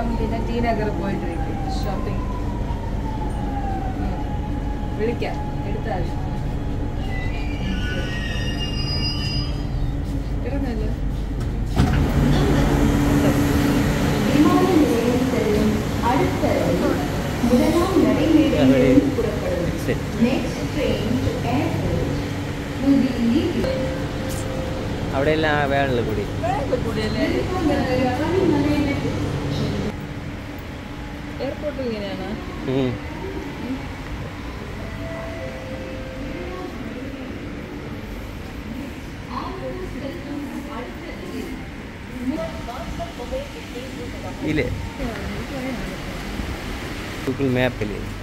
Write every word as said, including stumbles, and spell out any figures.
പിന്നെ T Nagar പോയിട്ടിരിക്കും shopping. വിളിക്കാം എടുത്താൽ ഇറങ്ങല്ലോ. അവിടെ എല്ലാം വേണല്ലോ കൂടി. എയർപോർട്ടിൽ ഇങ്ങനെയാണ്. ഇല്ലേ ഗൂഗിൾ മാപ്പിൽ